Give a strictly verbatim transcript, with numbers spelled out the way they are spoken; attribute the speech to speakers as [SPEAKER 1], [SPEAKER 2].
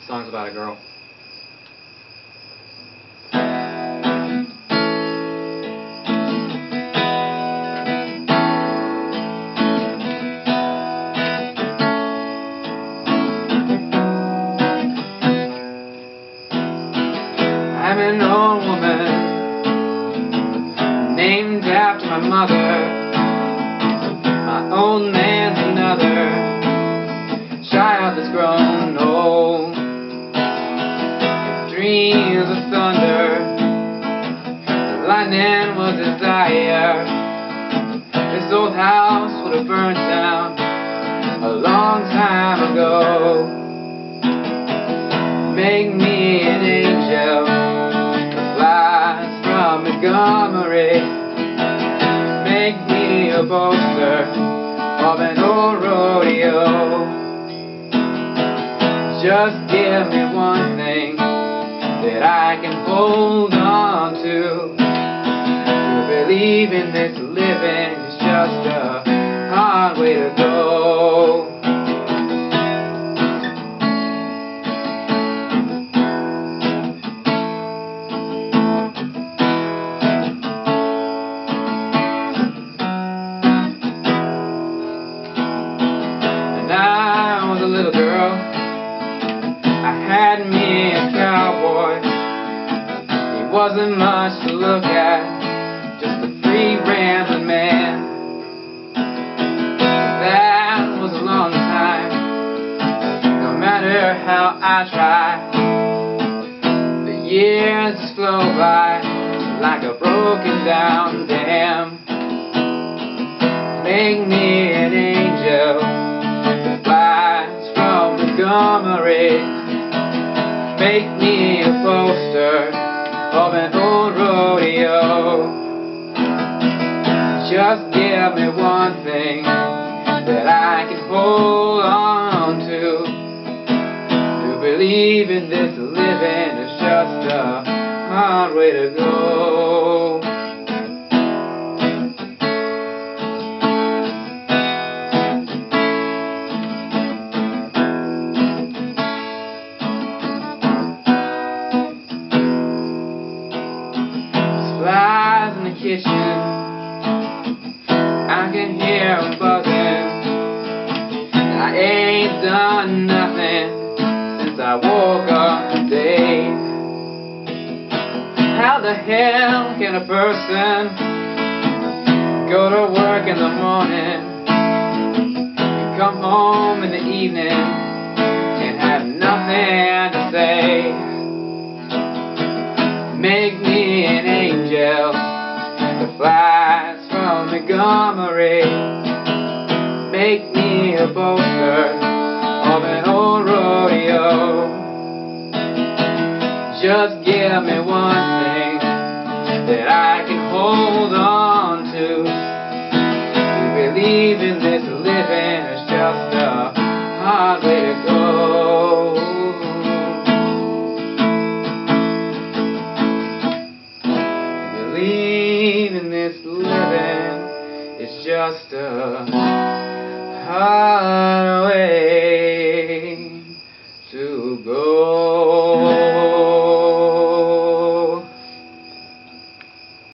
[SPEAKER 1] Song's about a girl.
[SPEAKER 2] I'm an old woman, named after my mother. My old man's another child that's grown old. Dreams of thunder, the lightning was desire. This old house would have burnt down a long time ago. Make me an angel that flies from Montgomery. Make me a poster of an old rodeo. Just give me one thing that I can hold on to. To believe in this living is just a hard way to go. When I was a little girl, I had me a cowboy. He wasn't much to look at, just a free rambling man. That was a long time, no matter how I try. The years just flow by like a broken down dam. Make me an angel that flies from Montgomery. Make me a poster of an old rodeo. Just give me one thing that I can hold on to. To believe in this living is just a hard way to go. Flies in the kitchen, I can hear them buzzing. And I ain't done nothing since I woke up today. How the hell can a person go to work in the morning and come home in the evening and have nothing to say? Make me an angel that flies from Montgomery. Make me a poster of an old rodeo. Just give me one thing that I can hold on to. To believe in this living is just a hard way to go. Believe in this living, it's just a hard way